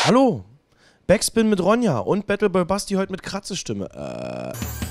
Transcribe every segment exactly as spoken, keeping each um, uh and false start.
Hallo, Backspin mit Ronja und Battleboy Basti heute mit Kratzestimme. Äh.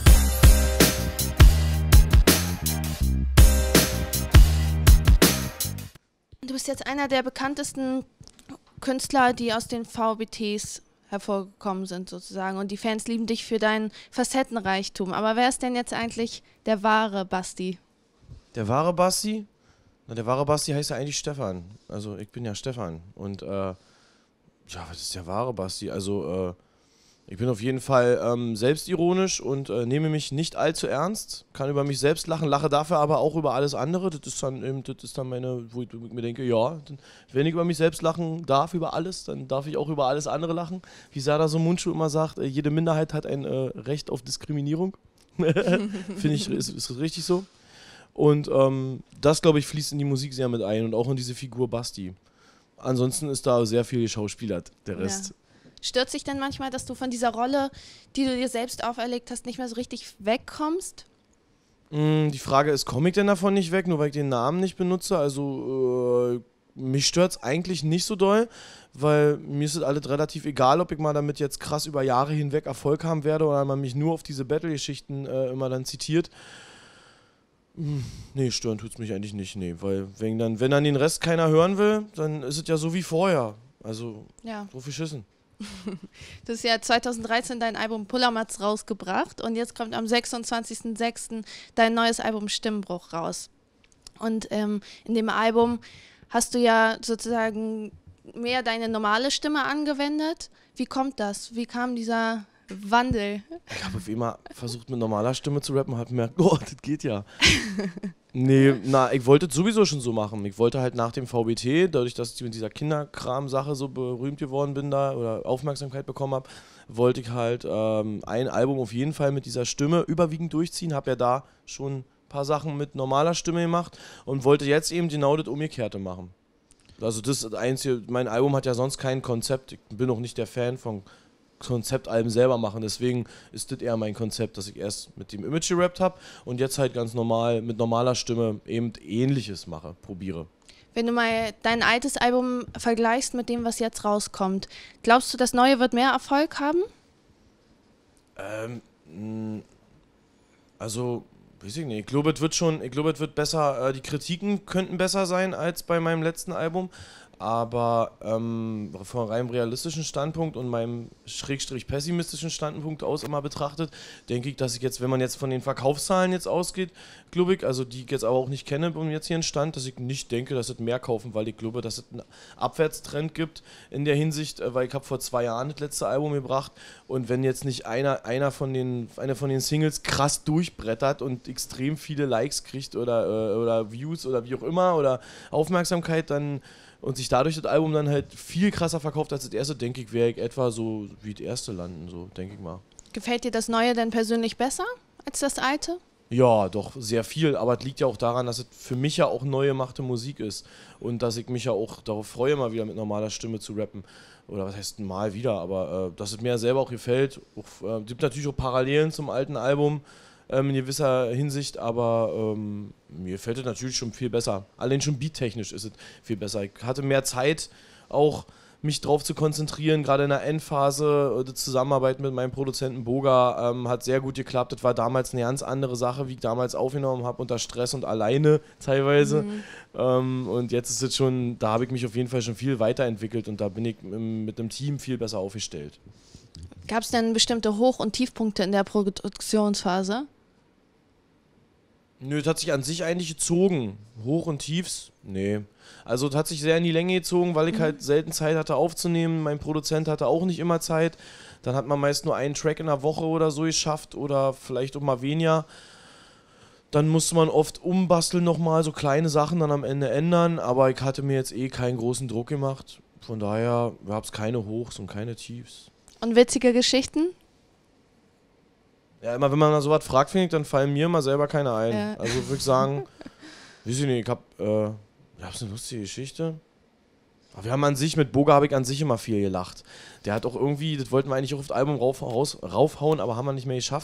Du bist jetzt einer der bekanntesten Künstler, die aus den V B Ts hervorgekommen sind sozusagen, und die Fans lieben dich für deinen Facettenreichtum. Aber wer ist denn jetzt eigentlich der wahre Basti? Der wahre Basti? Na, der wahre Basti heißt ja eigentlich Stefan. Also ich bin ja Stefan und äh, ja, was ist der wahre Basti? Also äh, ich bin auf jeden Fall ähm, selbstironisch und äh, nehme mich nicht allzu ernst, kann über mich selbst lachen, lache dafür aber auch über alles andere. Das ist dann eben, das ist dann meine, wo ich, wo ich mir denke, ja, wenn ich über mich selbst lachen darf, über alles, dann darf ich auch über alles andere lachen. Wie Serdar Somuncu immer sagt, äh, jede Minderheit hat ein äh, Recht auf Diskriminierung. Finde ich, ist, ist richtig so. Und ähm, das, glaube ich, fließt in die Musik sehr mit ein und auch in diese Figur Basti. Ansonsten ist da sehr viel geschauspielert, der Rest. Ja. Stört sich denn manchmal, dass du von dieser Rolle, die du dir selbst auferlegt hast, nicht mehr so richtig wegkommst? Mm, die Frage ist, komme ich denn davon nicht weg, nur weil ich den Namen nicht benutze? Also, äh, mich stört es eigentlich nicht so doll, weil mir ist es alles relativ egal, ob ich mal damit jetzt krass über Jahre hinweg Erfolg haben werde oder man mich nur auf diese Battle-Geschichten äh, immer dann zitiert. Nee, stören tut's mich eigentlich nicht, nee, weil wenn dann, wenn dann den Rest keiner hören will, dann ist es ja so wie vorher. Also, ja. So viel Schissen. Du hast ja zweitausenddreizehn dein Album Pullermatz rausgebracht und jetzt kommt am sechsundzwanzigsten sechsten dein neues Album Stimmbruch raus. Und ähm, in dem Album hast du ja sozusagen mehr deine normale Stimme angewendet. Wie kommt das? Wie kam dieser Wandel? Ich habe auf immer versucht, mit normaler Stimme zu rappen und habe gemerkt, oh, das geht ja. Nee, na, ich wollte es sowieso schon so machen. Ich wollte halt nach dem V B T, dadurch, dass ich mit dieser Kinderkram-Sache so berühmt geworden bin da oder Aufmerksamkeit bekommen habe, wollte ich halt ähm, ein Album auf jeden Fall mit dieser Stimme überwiegend durchziehen. Habe ja da schon ein paar Sachen mit normaler Stimme gemacht und wollte jetzt eben genau das Umgekehrte machen. Also das ist das Einzige, mein Album hat ja sonst kein Konzept. Ich bin auch nicht der Fan von Konzeptalben selber machen, deswegen ist das eher mein Konzept, dass ich erst mit dem Image gerappt habe und jetzt halt ganz normal mit normaler Stimme eben Ähnliches mache, probiere. Wenn du mal dein altes Album vergleichst mit dem, was jetzt rauskommt, glaubst du, das neue wird mehr Erfolg haben? Ähm, also, weiß ich nicht, ich glaube, es wird schon, ich glaube, es wird besser, äh, die Kritiken könnten besser sein als bei meinem letzten Album. Aber ähm, von rein realistischen Standpunkt und meinem schrägstrich pessimistischen Standpunkt aus immer betrachtet, denke ich, dass ich jetzt, wenn man jetzt von den Verkaufszahlen jetzt ausgeht, glaube ich, also die ich jetzt aber auch nicht kenne um jetzt hier einen Stand, dass ich nicht denke, dass es mehr kaufen, weil ich glaube, dass es einen Abwärtstrend gibt in der Hinsicht, weil ich habe vor zwei Jahren das letzte Album gebracht und wenn jetzt nicht einer, einer von den, eine von den Singles krass durchbrettert und extrem viele Likes kriegt oder, äh, oder Views oder wie auch immer oder Aufmerksamkeit, dann und sich dadurch das Album dann halt viel krasser verkauft als das erste, denke ich, wäre ich etwa so wie das erste landen, so denke ich mal. Gefällt dir das Neue denn persönlich besser als das alte? Ja, doch, sehr viel, aber es liegt ja auch daran, dass es für mich ja auch neu gemachte Musik ist und dass ich mich ja auch darauf freue, mal wieder mit normaler Stimme zu rappen. Oder was heißt mal wieder, aber äh, dass es mir selber auch gefällt. Es äh, gibt natürlich auch Parallelen zum alten Album, Ähm, in gewisser Hinsicht, aber ähm, mir fällt es natürlich schon viel besser. Allein schon beattechnisch ist es viel besser. Ich hatte mehr Zeit, auch mich drauf zu konzentrieren, gerade in der Endphase. Die Zusammenarbeit mit meinem Produzenten Boga ähm, hat sehr gut geklappt. Das war damals eine ganz andere Sache, wie ich damals aufgenommen habe, unter Stress und alleine teilweise. Mhm. Ähm, und jetzt ist es schon, da habe ich mich auf jeden Fall schon viel weiterentwickelt und da bin ich im, mit dem Team viel besser aufgestellt. Gab es denn bestimmte Hoch- und Tiefpunkte in der Produktionsphase? Nö, das hat sich an sich eigentlich gezogen. Hoch und Tiefs? Nee. Also das hat sich sehr in die Länge gezogen, weil ich mhm. halt selten Zeit hatte aufzunehmen. Mein Produzent hatte auch nicht immer Zeit. Dann hat man meist nur einen Track in der Woche oder so geschafft oder vielleicht auch mal weniger. Dann musste man oft umbasteln nochmal, so kleine Sachen dann am Ende ändern. Aber ich hatte mir jetzt eh keinen großen Druck gemacht. Von daher gab es keine Hochs und keine Tiefs. Und witzige Geschichten? Ja, immer wenn man mal so was fragt, finde ich, dann fallen mir immer selber keine ein. Ja. Also würde ich sagen, weiß ich nicht, ich habe äh, ich hab so eine lustige Geschichte. Aber wir haben an sich, mit Boga habe ich an sich immer viel gelacht. Der hat auch irgendwie, das wollten wir eigentlich auch auf das Album rauf, raus, raufhauen, aber haben wir nicht mehr geschafft.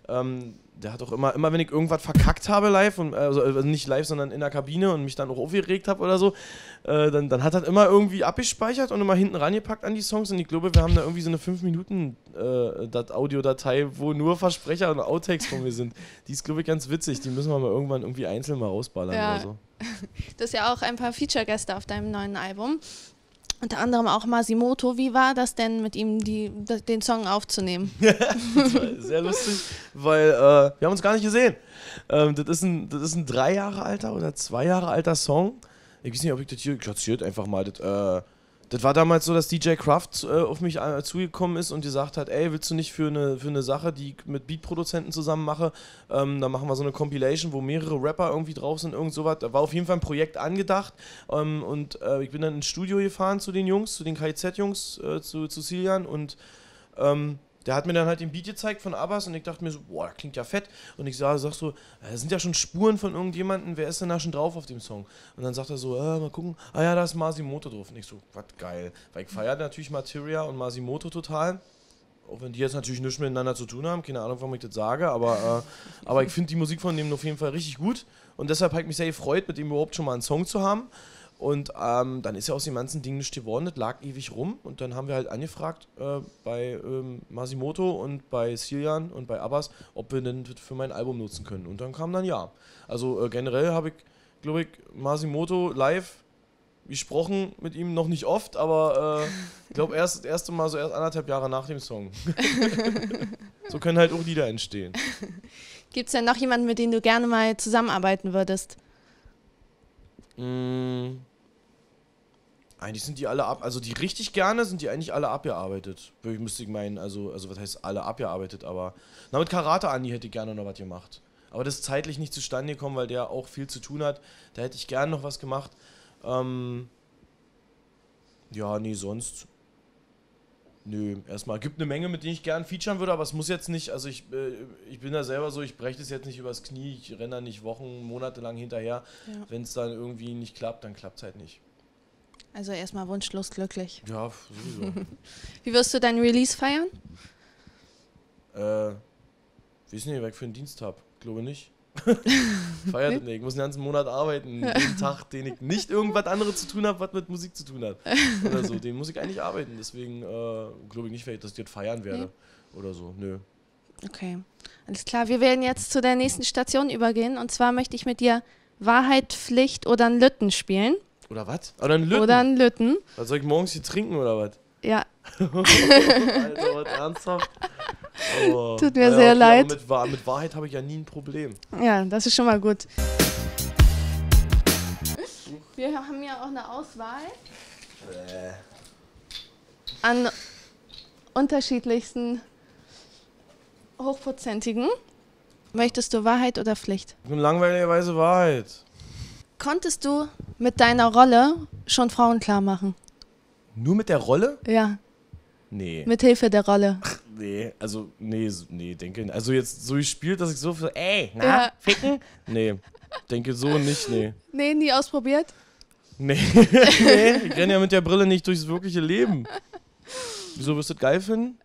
Ähm, der hat auch immer, immer wenn ich irgendwas verkackt habe live, und, also, also nicht live, sondern in der Kabine und mich dann auch aufgeregt habe oder so, äh, dann, dann hat er immer irgendwie abgespeichert und immer hinten rangepackt an die Songs. Und ich glaube, wir haben da irgendwie so eine fünf Minuten äh, Audiodatei, wo nur Versprecher und Outtakes von mir sind. Die ist, glaube ich, ganz witzig. Die müssen wir mal irgendwann irgendwie einzeln mal rausballern Ja. oder so. Du hast ja auch ein paar Feature-Gäste auf deinem neuen Album. Unter anderem auch Masimoto. Wie war das denn, mit ihm die, den Song aufzunehmen? Das war sehr lustig, weil äh, wir haben uns gar nicht gesehen. Ähm, das, ist ein, das ist ein drei Jahre alter oder zwei Jahre alter Song. Ich weiß nicht, ob ich das hier platziert einfach mal. Das, äh, das war damals so, dass D J Kraft äh, auf mich äh, zugekommen ist und gesagt hat, ey, willst du nicht für eine, für eine Sache, die ich mit Beatproduzenten zusammen mache, ähm, da machen wir so eine Compilation, wo mehrere Rapper irgendwie drauf sind, irgend sowas. Da war auf jeden Fall ein Projekt angedacht ähm, und äh, ich bin dann ins Studio gefahren zu den Jungs, zu den K I Z-Jungs, äh, zu, zu Cillian und ähm, der hat mir dann halt den Beat gezeigt von Abbas und ich dachte mir so, boah, das klingt ja fett. Und ich sag, sag so, da sind ja schon Spuren von irgendjemandem, wer ist denn da schon drauf auf dem Song? Und dann sagt er so, äh, mal gucken, ah ja, da ist Masimoto drauf. Und ich so, was geil. Weil ich feiere natürlich Materia und Masimoto total. Auch wenn die jetzt natürlich nichts miteinander zu tun haben, keine Ahnung, warum ich das sage, aber, äh, aber ich finde die Musik von dem auf jeden Fall richtig gut. Und deshalb habe ich mich sehr gefreut, mit dem überhaupt schon mal einen Song zu haben. Und ähm, dann ist ja aus dem ganzen Ding nichts geworden, das lag ewig rum und dann haben wir halt angefragt äh, bei ähm, Masimoto und bei Cillian und bei Abbas, ob wir denn das für mein Album nutzen können. Und dann kam dann ja. Also äh, generell habe ich, glaube ich, Masimoto live gesprochen mit ihm, noch nicht oft, aber äh, ich glaube erst das erste Mal so erst anderthalb Jahre nach dem Song. So können halt auch Lieder entstehen. Gibt es denn noch jemanden, mit dem du gerne mal zusammenarbeiten würdest? Mm, eigentlich sind die alle ab, also die richtig gerne sind die eigentlich alle abgearbeitet. Wirklich müsste ich meinen, also, also was heißt alle abgearbeitet, aber na, mit Karate Andi hätte ich gerne noch was gemacht. Aber das ist zeitlich nicht zustande gekommen, weil der auch viel zu tun hat. Da hätte ich gerne noch was gemacht. Ähm, ja, nee, sonst. Nö, erstmal. Gibt eine Menge, mit denen ich gern featuren würde, aber es muss jetzt nicht, also ich, äh, ich bin da selber so, ich breche das jetzt nicht übers Knie, ich renne da nicht Wochen, Monate lang hinterher. Ja. Wenn es dann irgendwie nicht klappt, dann klappt es halt nicht. Also erstmal wunschlos glücklich. Ja, sowieso. Wie wirst du dein Release feiern? äh, weiß nicht, was ich für einen Dienst habe. Glaube nicht. Feiert nee? nicht. Ich muss den ganzen Monat arbeiten. Den Tag, den ich nicht irgendwas anderes zu tun habe, was mit Musik zu tun hat. Oder so. Den muss ich eigentlich arbeiten. Deswegen äh, glaube ich nicht, dass ich das feiern werde. Nee. Oder so. Nö. Okay. Alles klar. Wir werden jetzt zu der nächsten Station übergehen. Und zwar möchte ich mit dir Wahrheit, Pflicht oder ein Lütten spielen. Oder was? Oder ein Lütten? Oder ein Lütten. Was soll ich morgens hier trinken oder was? Ja. Alter, was ernsthaft? Oh. Tut mir ja, sehr okay, leid. Mit, Wahr mit Wahrheit habe ich ja nie ein Problem. Ja, das ist schon mal gut. Wir haben ja auch eine Auswahl Äh. an unterschiedlichsten hochprozentigen. Möchtest du Wahrheit oder Pflicht? Ich bin langweiligerweise Wahrheit. Konntest du mit deiner Rolle schon Frauen klar machen? Nur mit der Rolle? Ja. Nee. Mit Hilfe der Rolle. Nee, also, nee, so- nee, denke, also jetzt so gespielt, dass ich so, so ey, na, Ja. ficken? Nee, denke so nicht, nee. Nee, nie ausprobiert? Nee, nee, ich renne ja mit der Brille nicht durchs wirkliche Leben. Wieso wirst du das geil finden?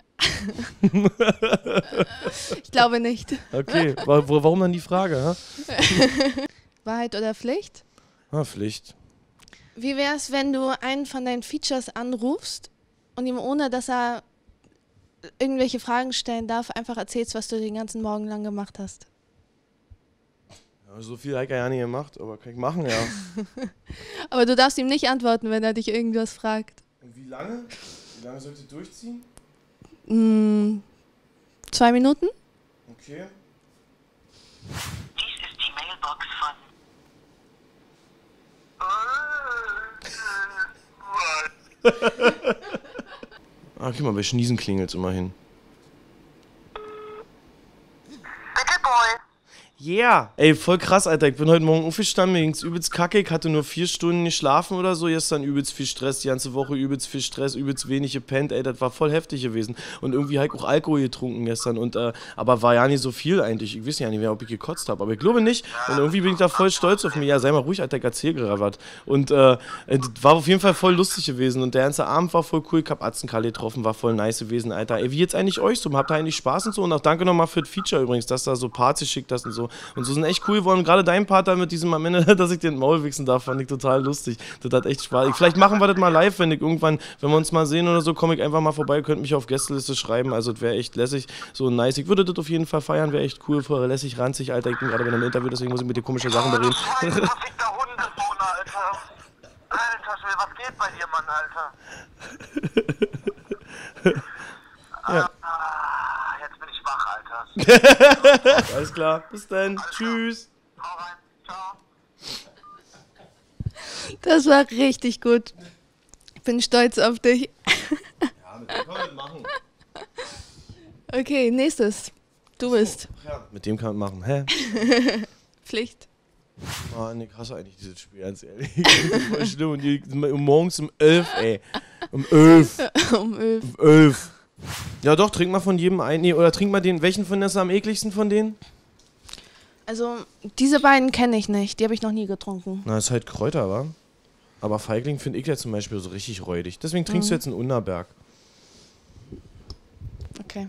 Ich glaube nicht. Okay, wa- wa- warum dann die Frage, hä? Wahrheit oder Pflicht? Ah, Pflicht. Wie wäre es, wenn du einen von deinen Features anrufst und ihm, ohne dass er irgendwelche Fragen stellen darf, einfach erzählst, was du den ganzen Morgen lang gemacht hast? Ja, so viel habe ich ja nicht gemacht, aber kann ich machen, ja. Aber du darfst ihm nicht antworten, wenn er dich irgendwas fragt. Und wie lange? Wie lange sollt ihr durchziehen? Mm, zwei Minuten? Okay. Dies ist die Mailbox von. Ah, guck mal, bei Schniesen klingelt es immerhin. Bitte, Boy. Yeah. Ey, voll krass, Alter. Ich bin heute Morgen aufgestanden, mir ging's übelst kacke. Ich hatte nur vier Stunden geschlafen oder so. Gestern übelst viel Stress, die ganze Woche übelst viel Stress, übelst wenig gepennt. Ey, das war voll heftig gewesen. Und irgendwie habe ich auch Alkohol getrunken gestern. Und, äh, aber war ja nicht so viel eigentlich. Ich weiß ja nicht mehr, ob ich gekotzt habe. Aber ich glaube nicht. Und irgendwie bin ich da voll stolz auf mich. Ja, sei mal ruhig, Alter, ich erzähl gerade was. Und äh, das war auf jeden Fall voll lustig gewesen. Und der ganze Abend war voll cool. Ich hab Atzenkarl getroffen, war voll nice gewesen, Alter. Ey, wie jetzt eigentlich euch so? Habt ihr eigentlich Spaß und so? Und auch danke nochmal für das Feature übrigens, dass da so Parts geschickt hast und so. Und so sind echt cool geworden. Gerade dein Part da mit diesem am Ende, dass ich dir den Maul wichsen darf, fand ich total lustig. Das hat echt Spaß. Vielleicht machen wir das mal live, wenn ich irgendwann, wenn wir uns mal sehen oder so, komme ich einfach mal vorbei, könnt mich auf Gästeliste schreiben. Also das wäre echt lässig, so nice. Ich würde das auf jeden Fall feiern, wäre echt cool, voll lässig, ranzig, Alter. Ich bin gerade bei einem Interview, deswegen muss ich mit dir komische Sachen bereden. Scheiße, verfickter Hundesohn, Alter. Alter, Schwede, was geht bei dir, Mann, Alter? Ja. Ah, jetzt bin ich wach, Alter. Alles klar, bis dann, Alles tschüss. Hau rein, ciao. Das war richtig gut. Ich bin stolz auf dich. Ja, mit dem kann man das machen. Okay, nächstes. Du bist. Ja, mit dem kann man machen, hä? Pflicht. Oh, ne, krass eigentlich dieses Spiel, ganz ehrlich. Das ist voll schlimm. Und die, morgens um elf, ey. Um elf. Um elf. Um elf. Ja doch, trink mal von jedem einen. Nee, oder trink mal den. Welchen von denen ist am ekligsten von denen? Also, diese beiden kenne ich nicht. Die habe ich noch nie getrunken. Na, ist halt Kräuter, wa? Aber Feigling finde ich ja zum Beispiel so richtig räudig. Deswegen trinkst Mhm. du jetzt einen Unterberg. Okay.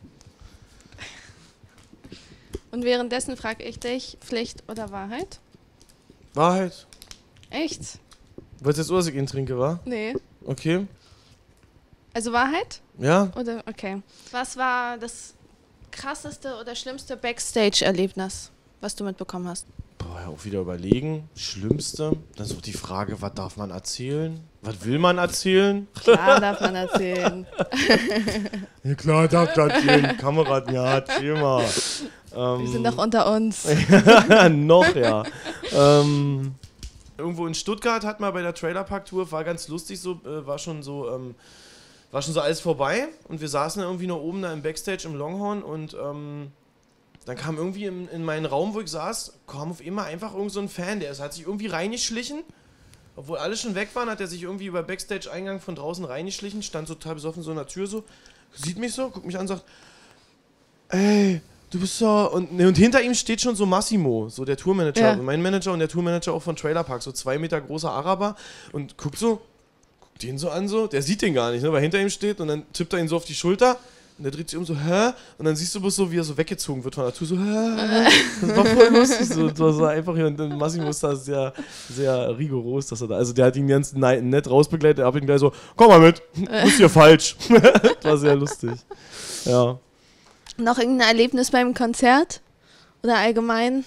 Und währenddessen frage ich dich, Pflicht oder Wahrheit? Wahrheit. Echt? Wolltest du jetzt, dass ich ihn trinke, wa? Nee. Okay. Also Wahrheit? Ja? Oder, okay. Was war das krasseste oder schlimmste Backstage-Erlebnis, was du mitbekommen hast? Boah, ja, auch wieder überlegen. Schlimmste. Dann ist auch die Frage, was darf man erzählen? Was will man erzählen? Klar darf man erzählen. Ja klar, darf man erzählen. Kamerad, ja, chill mal. Ähm, Wir sind doch unter uns. noch, ja. ähm, irgendwo in Stuttgart hat man bei der Trailerpark-Tour, war ganz lustig, so, äh, war schon so, ähm, war schon so alles vorbei und wir saßen irgendwie noch oben da im Backstage im Longhorn und ähm, dann kam irgendwie in, in meinen Raum, wo ich saß, kam auf einmal einfach irgend so ein Fan, der ist, hat sich irgendwie reingeschlichen, obwohl alle schon weg waren, hat er sich irgendwie über Backstage-Eingang von draußen reingeschlichen, stand so total besoffen so in der Tür so, sieht mich so, guckt mich an und sagt, ey, du bist so, und, ne, und hinter ihm steht schon so Massimo, so der Tourmanager, Ja. und mein Manager und der Tourmanager auch von Trailerpark, so zwei Meter großer Araber und guckt so, guckt den so an so, der sieht den gar nicht, ne, weil hinter ihm steht und dann tippt er ihn so auf die Schulter und der dreht sich um so, hä? Und dann siehst du bloß so, wie er so weggezogen wird von der Tour, so, hä? Das war voll lustig, so, das war einfach hier, und Massimo ist da sehr, sehr rigoros, dass er da, also der hat ihn ganz ne- nett rausbegleitet, er hat ihn gleich so, komm mal mit, du bist hier falsch. Das war sehr lustig, ja. Noch irgendein Erlebnis beim Konzert? Oder allgemein?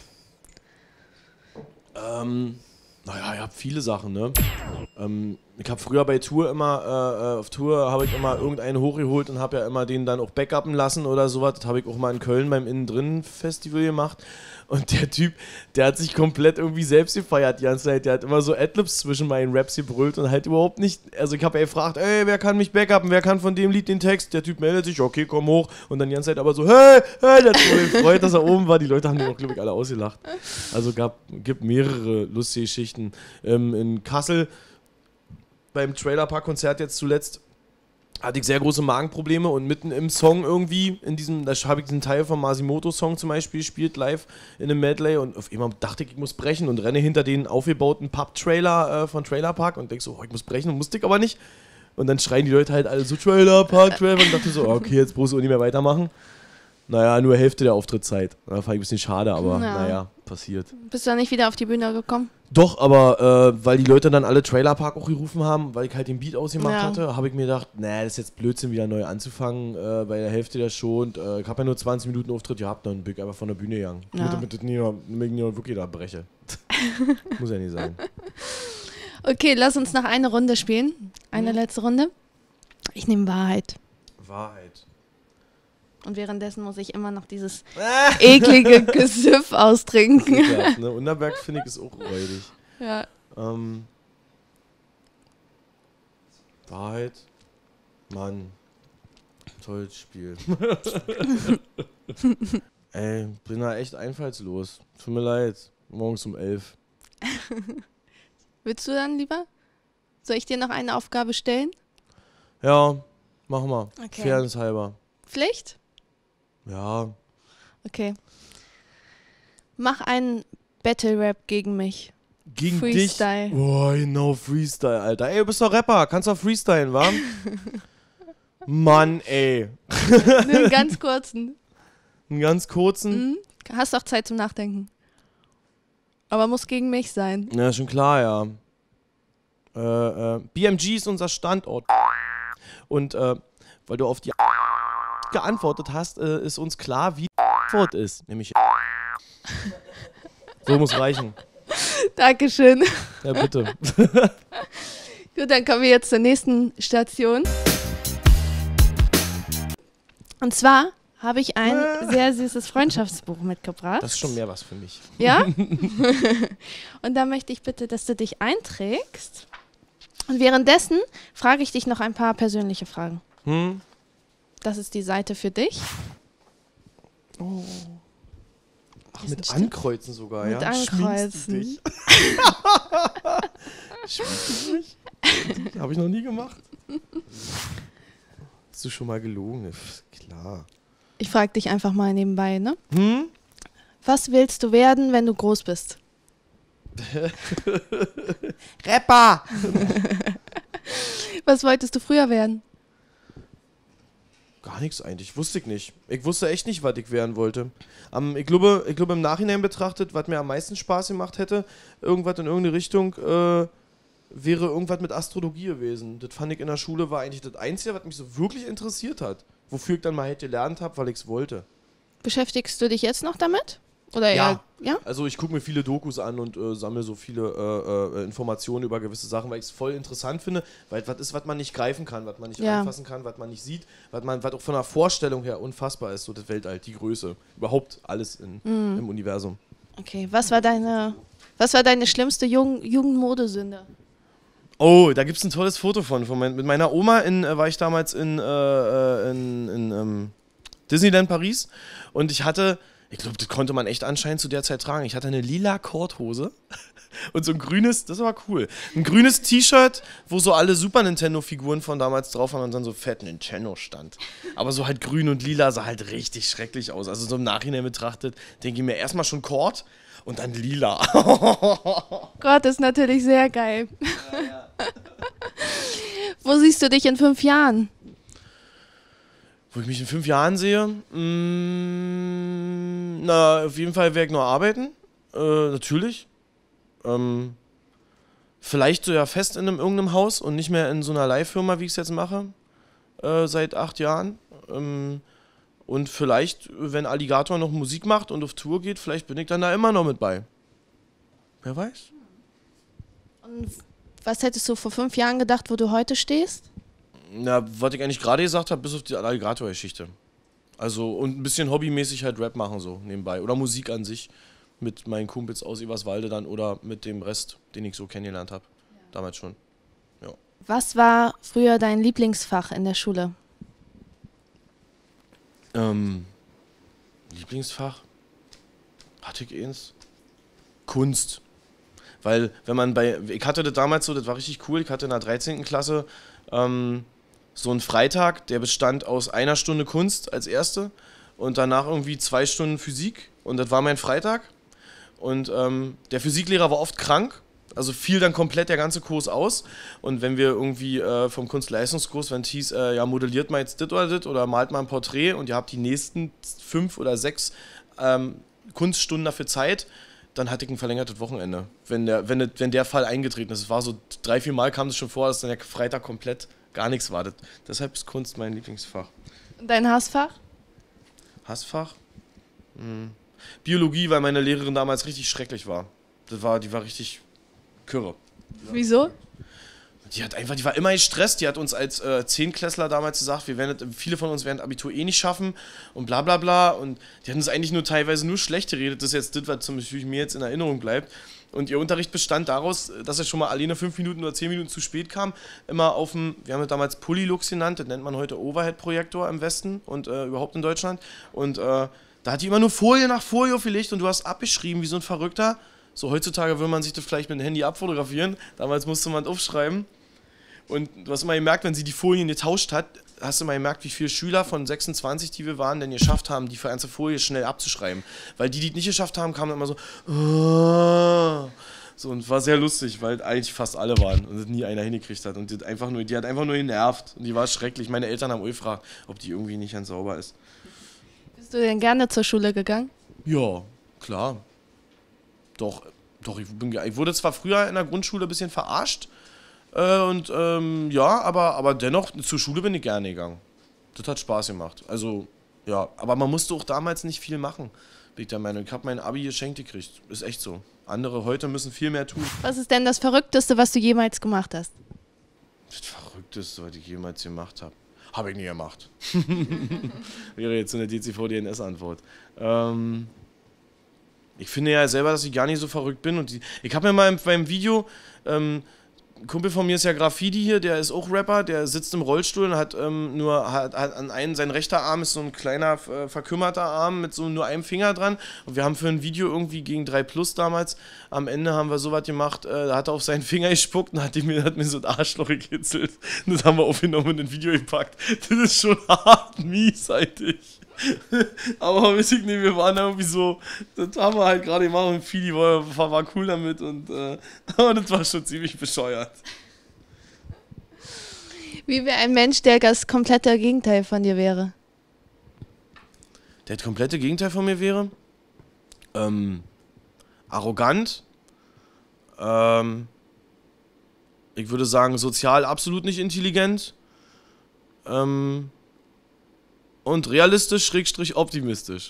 Ähm, naja, ich habe viele Sachen, ne? Ähm, ich habe früher bei Tour immer, äh, auf Tour habe ich immer irgendeinen hochgeholt und habe ja immer den dann auch backuppen lassen oder sowas. Das habe ich auch mal in Köln beim Innen-Drin-Festival gemacht. Und der Typ, der hat sich komplett irgendwie selbst gefeiert die ganze Zeit. Der hat immer so Adlibs zwischen meinen Raps gebrüllt und halt überhaupt nicht. Also ich habe ja gefragt, ey, wer kann mich backuppen? Wer kann von dem Lied den Text? Der Typ meldet sich, okay, komm hoch. Und dann die ganze Zeit aber so, hey, hey, der hat sich so gefreut, dass er oben war. Die Leute haben den auch, glaube ich, alle ausgelacht. Also gab, gibt mehrere lustige Geschichten. Ähm, in Kassel beim Trailerpark-Konzert jetzt zuletzt hatte ich sehr große Magenprobleme und mitten im Song irgendwie, in diesem, da habe ich diesen Teil vom Masimoto-Song zum Beispiel gespielt, live in einem Medley und auf einmal dachte ich, ich muss brechen und renne hinter den aufgebauten Pub-Trailer äh, von Trailerpark und denk so, oh, ich muss brechen und musste ich aber nicht. Und dann schreien die Leute halt alle so Trailerpark, Trailerpark und dachte so, okay, jetzt brauchst du auch nicht mehr weitermachen. Naja, nur Hälfte der Auftrittszeit. Da fand ich ein bisschen schade, aber Ja. naja, passiert. Bist du nicht wieder auf die Bühne gekommen? Doch, aber äh, weil die Leute dann alle Trailerpark auch gerufen haben, weil ich halt den Beat ausgemacht Ja. hatte, habe ich mir gedacht, nee, das ist jetzt Blödsinn, wieder neu anzufangen, äh, bei der Hälfte der Show und äh, ich habe ja nur zwanzig Minuten Auftritt gehabt, dann bin ich einfach von der Bühne gegangen. Ja. Damit, damit ich nie noch, damit ich nie noch wirklich da breche. Muss ja nicht sein. Okay, lass uns noch eine Runde spielen. Eine letzte Runde. Ich nehme Wahrheit. Wahrheit. Und währenddessen muss ich immer noch dieses eklige Gesüff austrinken. Ekelhaft, ne? Unterberg finde ich ist auch räudig. Ja. Ähm, Wahrheit. Mann. Tolles Spiel. Ey, bin da echt einfallslos. Tut mir leid. Morgens um elf. Willst du dann lieber? Soll ich dir noch eine Aufgabe stellen? Ja, mach mal. Okay. Fairness halber. Pflicht? Ja. Okay. Mach einen Battle-Rap gegen mich. Gegen Freestyle. dich. Oh, genau, Freestyle, Alter. Ey, du bist doch Rapper. Kannst doch freestylen, wa? Mann, ey. Einen ganz kurzen. Einen ganz kurzen. Mhm. Hast auch Zeit zum Nachdenken. Aber muss gegen mich sein. Ja, schon klar, ja. Äh, äh, B M G ist unser Standort. Und äh, weil du auf die geantwortet hast, äh, ist uns klar, wie die Antwort ist. Nämlich so muss reichen. Dankeschön. Ja, bitte. Gut, dann kommen wir jetzt zur nächsten Station. Und zwar habe ich ein sehr süßes Freundschaftsbuch mitgebracht. Das ist schon mehr was für mich. Ja? Und da möchte ich bitte, dass du dich einträgst. Und währenddessen frage ich dich noch ein paar persönliche Fragen. Hm? Das ist die Seite für dich. Oh. Ach, Ist mit ein Stück- Ankreuzen sogar, Mit ja? Ankreuzen. Schminkst du dich? Schminkst du dich? Habe ich noch nie gemacht. Hast du schon mal gelogen? Pff, klar. Ich frage dich einfach mal nebenbei, ne? Hm? Was willst du werden, wenn du groß bist? Rapper! Was wolltest du früher werden? Gar nichts eigentlich, wusste ich nicht. Ich wusste echt nicht, was ich werden wollte. Um, ich, glaube, ich glaube, im Nachhinein betrachtet, was mir am meisten Spaß gemacht hätte, irgendwas in irgendeine Richtung, äh, wäre irgendwas mit Astrologie gewesen. Das fand ich in der Schule war eigentlich das Einzige, was mich so wirklich interessiert hat. Wofür ich dann mal halt gelernt habe, weil ich es wollte. Beschäftigst du dich jetzt noch damit? Oder Ja. eher, ja? Also ich gucke mir viele Dokus an und äh, sammle so viele äh, äh, Informationen über gewisse Sachen, weil ich es voll interessant finde, weil was ist, was man nicht greifen kann, was man nicht Ja. anfassen kann, was man nicht sieht, was man, was auch von der Vorstellung her unfassbar ist, so das Weltall, die Größe, überhaupt alles in, Mhm. im Universum. Okay, was war deine, was war deine schlimmste Jugend Jugendmodesünde? Oh, da gibt es ein tolles Foto von, von mein, mit meiner Oma in, äh, war ich damals in, äh, äh, in, in ähm, Disneyland Paris und ich hatte, ich glaube, das konnte man echt anscheinend zu der Zeit tragen. Ich hatte eine lila Korthose und so ein grünes, das war cool, ein grünes T-Shirt, wo so alle Super Nintendo-Figuren von damals drauf waren und dann so fett Nintendo stand. Aber so halt grün und lila sah halt richtig schrecklich aus. Also so im Nachhinein betrachtet, denke ich mir erstmal schon Kord und dann lila. Gott, ist natürlich sehr geil. Wo siehst du dich in fünf Jahren? Wo ich mich in fünf Jahren sehe? Mm, na, auf jeden Fall werde ich noch arbeiten. Äh, natürlich. Ähm, vielleicht so ja fest in einem, irgendeinem Haus und nicht mehr in so einer Leihfirma, wie ich es jetzt mache. Äh, seit acht Jahren. Ähm, und vielleicht, wenn Alligator noch Musik macht und auf Tour geht, vielleicht bin ich dann da immer noch mit bei. Wer weiß? Und was hättest du vor fünf Jahren gedacht, wo du heute stehst? Na, was ich eigentlich gerade gesagt habe, bis auf die Alligator-Geschichte. Also, und ein bisschen hobbymäßig halt Rap machen so nebenbei. Oder Musik an sich mit meinen Kumpels aus Eberswalde dann oder mit dem Rest, den ich so kennengelernt habe. Damals schon. Ja. Was war früher dein Lieblingsfach in der Schule? Ähm, Lieblingsfach? Hatte ich eins? Kunst. Weil, wenn man bei, ich hatte das damals so, das war richtig cool, ich hatte in der dreizehnten Klasse ähm, so einen Freitag, der bestand aus einer Stunde Kunst als erste und danach irgendwie zwei Stunden Physik und das war mein Freitag und ähm, der Physiklehrer war oft krank, also fiel dann komplett der ganze Kurs aus und wenn wir irgendwie äh, vom Kunstleistungskurs, wenn es hieß, äh, ja modelliert mal jetzt dit oder dit oder malt mal ein Porträt und ihr habt die nächsten fünf oder sechs ähm, Kunststunden dafür Zeit, dann hatte ich ein verlängertes Wochenende, wenn der, wenn, das, wenn der Fall eingetreten ist. Es war so drei, vier Mal kam es schon vor, dass dann der Freitag komplett gar nichts war. Das, deshalb ist Kunst mein Lieblingsfach. Und dein Hassfach? Hassfach? Hm. Biologie, weil meine Lehrerin damals richtig schrecklich war. Das war, die war richtig kürre. Wieso? Die hat einfach, die war immer gestresst, die hat uns als äh, Zehnklässler damals gesagt, wir werden, das- viele von uns werden das Abitur eh nicht schaffen und bla bla bla und die hat uns eigentlich nur teilweise nur schlecht geredet, das ist jetzt das, was zum Beispiel mir jetzt in Erinnerung bleibt und ihr Unterricht bestand daraus, dass er schon mal alleine fünf Minuten oder zehn Minuten zu spät kam, immer auf dem, wir haben das damals Polylux genannt, das nennt man heute Overhead-Projektor im Westen und äh, überhaupt in Deutschland und äh, Da hat die immer nur Folie nach Folie aufgelegt und du hast abgeschrieben wie so ein Verrückter. So heutzutage will man sich das vielleicht mit dem Handy abfotografieren. Damals musste man das aufschreiben. Und du hast immer gemerkt, wenn sie die Folien getauscht hat, hast du mal gemerkt, wie viele Schüler von sechsundzwanzig, die wir waren, denn geschafft haben, die ganze Folie schnell abzuschreiben. Weil die, die es nicht geschafft haben, kamen dann immer so, oh. So, und war sehr lustig, weil eigentlich fast alle waren und das nie einer hingekriegt hat. Und die hat einfach nur, die hat einfach nur genervt. Und die war schrecklich. Meine Eltern haben auch gefragt, ob die irgendwie nicht ganz sauber ist. Bist du denn gerne zur Schule gegangen? Ja, klar. Doch, doch, ich, bin, ich wurde zwar früher in der Grundschule ein bisschen verarscht, äh, und ähm, ja, aber, aber dennoch, zur Schule bin ich gerne gegangen. Das hat Spaß gemacht. Also, ja, aber man musste auch damals nicht viel machen, bin ich der Meinung. Ich habe mein Abi geschenkt gekriegt. Ist echt so. Andere heute müssen viel mehr tun. Was ist denn das Verrückteste, was du jemals gemacht hast? Das Verrückteste, was ich jemals gemacht habe. Habe ich nie gemacht. Wäre jetzt so eine D C V D N S-Antwort. Ähm, ich finde ja selber, dass ich gar nicht so verrückt bin. Und die, ich habe mir mal beim Video, ähm, ein Kumpel von mir ist ja Graffiti hier, der ist auch Rapper, der sitzt im Rollstuhl und hat ähm, nur, hat, hat an einen, sein rechter Arm ist so ein kleiner, äh, verkümmerter Arm mit so nur einem Finger dran. Und wir haben für ein Video irgendwie gegen drei Plus damals, am Ende haben wir sowas gemacht, äh, da hat er auf seinen Finger gespuckt und hat, die mir, hat mir so ein Arschloch gekitzelt. Und das haben wir aufgenommen und in ein Video gepackt. Das ist schon hart mieseitig. Aber weiß ich nicht, wir waren da irgendwie so, das haben wir halt gerade gemacht und Fili war, war cool damit und äh, aber das war schon ziemlich bescheuert. Wie wäre ein Mensch, der das komplette Gegenteil von dir wäre? Der komplette Gegenteil von mir wäre? Ähm, arrogant. Ähm, ich würde sagen, sozial absolut nicht intelligent. Ähm, Und realistisch, Schrägstrich, optimistisch.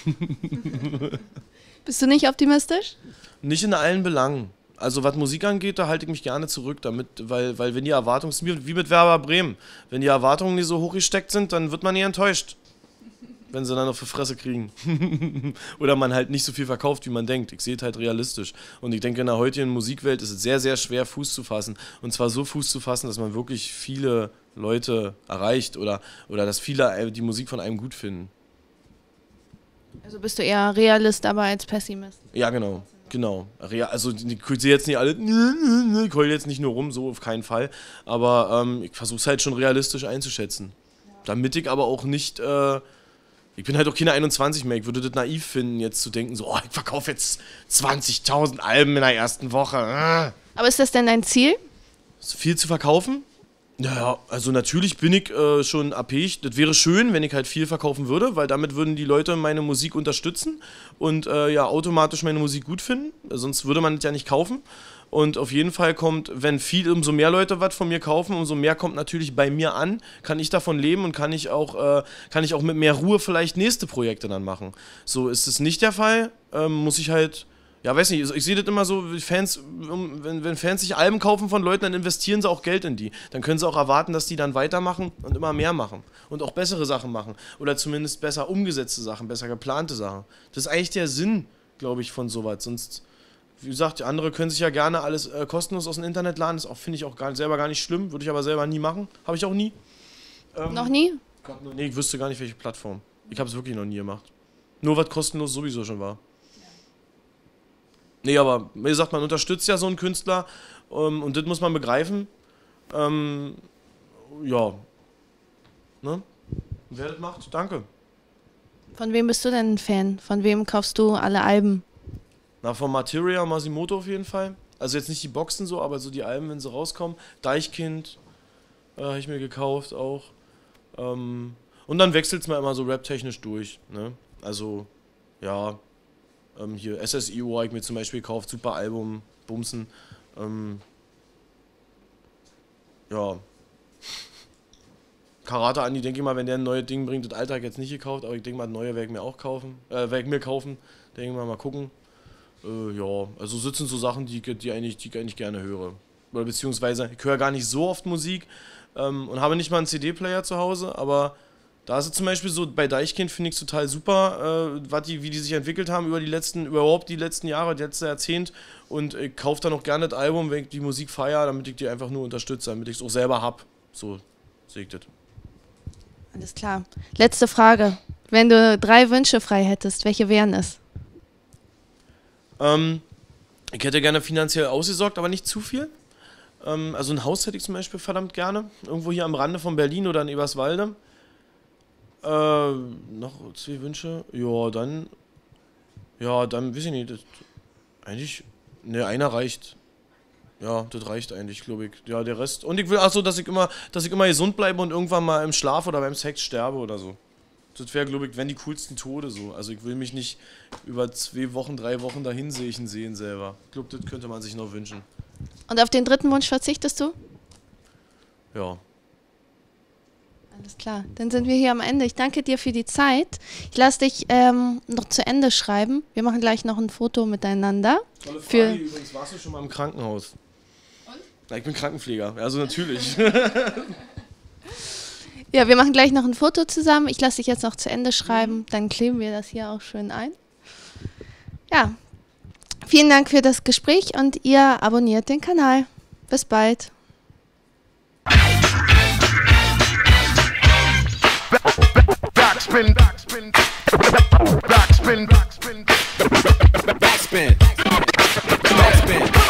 Bist du nicht optimistisch? Nicht in allen Belangen. Also was Musik angeht, da halte ich mich gerne zurück, damit, weil, weil wenn die Erwartungen, wie mit Werder Bremen, wenn die Erwartungen nicht so hoch gesteckt sind, dann wird man nie enttäuscht. Wenn sie dann auf die Fresse kriegen. Oder man halt nicht so viel verkauft, wie man denkt. Ich sehe es halt realistisch. Und ich denke, in der heutigen Musikwelt ist es sehr, sehr schwer, Fuß zu fassen. Und zwar so Fuß zu fassen, dass man wirklich viele Leute erreicht oder, oder dass viele die Musik von einem gut finden. Also bist du eher Realist, aber als Pessimist? Ja, genau. Genau. Also ich sehe jetzt nicht alle, ich heule jetzt nicht nur rum, so auf keinen Fall. Aber ähm, ich versuche es halt schon realistisch einzuschätzen. Damit ich aber auch nicht... Äh, Ich bin halt auch keine einundzwanzig mehr. Ich würde das naiv finden, jetzt zu denken, so, oh, ich verkaufe jetzt zwanzigtausend Alben in der ersten Woche. Aber ist das denn dein Ziel? Ist viel zu verkaufen? Naja, also natürlich bin ich äh, schon abhängig. Das wäre schön, wenn ich halt viel verkaufen würde, weil damit würden die Leute meine Musik unterstützen und äh, ja automatisch meine Musik gut finden. Sonst würde man das ja nicht kaufen. Und auf jeden Fall kommt, wenn viel, umso mehr Leute was von mir kaufen, umso mehr kommt natürlich bei mir an, kann ich davon leben und kann ich auch, äh, kann ich auch mit mehr Ruhe vielleicht nächste Projekte dann machen. So ist es nicht der Fall, ähm, muss ich halt, ja weiß nicht, ich, ich sehe das immer so, Fans, wenn, wenn Fans sich Alben kaufen von Leuten, dann investieren sie auch Geld in die. Dann können sie auch erwarten, dass die dann weitermachen und immer mehr machen und auch bessere Sachen machen oder zumindest besser umgesetzte Sachen, besser geplante Sachen. Das ist eigentlich der Sinn, glaube ich, von sowas, sonst... Wie gesagt, andere können sich ja gerne alles äh, kostenlos aus dem Internet laden. Das finde ich auch gar, selber gar nicht schlimm. Würde ich aber selber nie machen. Habe ich auch nie. Ähm, noch nie? Noch, nee, ich wüsste gar nicht, welche Plattform. Ich habe es wirklich noch nie gemacht. Nur was kostenlos sowieso schon war. Nee, aber wie gesagt, man unterstützt ja so einen Künstler ähm, und das muss man begreifen. Ähm, ja. Ne? Wer das macht, danke. Von wem bist du denn ein Fan? Von wem kaufst du alle Alben? Na, von Materia und Masimoto auf jeden Fall. Also jetzt nicht die Boxen so, aber so die Alben, wenn sie rauskommen. Deichkind äh, habe ich mir gekauft auch. Ähm, und dann wechselt es mal immer so rap-technisch durch. Ne? Also, ja, ähm, hier S S I O habe ich mir zum Beispiel gekauft. Super Album, Bumsen. Ähm, ja. Karate Andi, denke ich mal, wenn der ein neues Ding bringt, das alte habe ich jetzt nicht gekauft, aber ich denke mal, das neue werde ich mir auch kaufen. Äh, werde ich mir kaufen. Denke ich mal, mal gucken. Äh, ja, also das sind so Sachen, die, die, eigentlich, die ich eigentlich gerne höre. Oder beziehungsweise, ich höre gar nicht so oft Musik ähm, und habe nicht mal einen C D-Player zu Hause, aber da ist es zum Beispiel so, bei Deichkind finde ich es total super, äh, was die, wie die sich entwickelt haben über die letzten, überhaupt die letzten Jahre, das letzte Jahrzehnt, und ich kaufe dann auch gerne das Album, wenn ich die Musik feiere, damit ich die einfach nur unterstütze, damit ich es auch selber habe. So sehe ich das. Alles klar. Letzte Frage. Wenn du drei Wünsche frei hättest, welche wären es? Ähm, ich hätte gerne finanziell ausgesorgt, aber nicht zu viel. Ähm, also ein Haus hätte ich zum Beispiel verdammt gerne. Irgendwo hier am Rande von Berlin oder in Eberswalde. Äh, noch zwei Wünsche? Ja, dann... Ja, dann weiß ich nicht. Das, eigentlich... Ne, einer reicht. Ja, das reicht eigentlich, glaube ich. Ja, der Rest... Und ich will auch so, dass ich immer, dass ich immer gesund bleibe und irgendwann mal im Schlaf oder beim Sex sterbe oder so. Das wäre, glaube ich, wenn die coolsten Tode so. Also ich will mich nicht über zwei Wochen, drei Wochen dahin sehen sehen selber. Ich glaube, das könnte man sich noch wünschen. Und auf den dritten Wunsch verzichtest du? Ja. Alles klar, dann sind wir hier am Ende. Ich danke dir für die Zeit. Ich lasse dich ähm, noch zu Ende schreiben. Wir machen gleich noch ein Foto miteinander. Tolle Frage, für übrigens, warst du schon mal im Krankenhaus? Und? Ja, ich bin Krankenpfleger, also natürlich. Ja, wir machen gleich noch ein Foto zusammen. Ich lasse dich jetzt noch zu Ende schreiben. Dann kleben wir das hier auch schön ein. Ja, vielen Dank für das Gespräch und ihr abonniert den Kanal. Bis bald. Backspin, backspin, backspin, backspin, backspin, backspin.